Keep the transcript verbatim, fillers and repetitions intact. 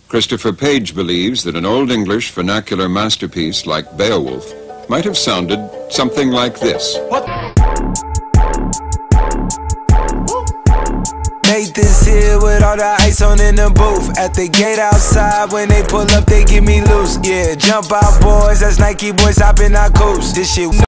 Christopher Page believes that an Old English vernacular masterpiece like Beowulf might have sounded something like this. What? Made this here with all the ice on in the booth. At the gate outside, when they pull up, they give me loose. Yeah, jump out boys, that's Nike boys hopping our coast. This shit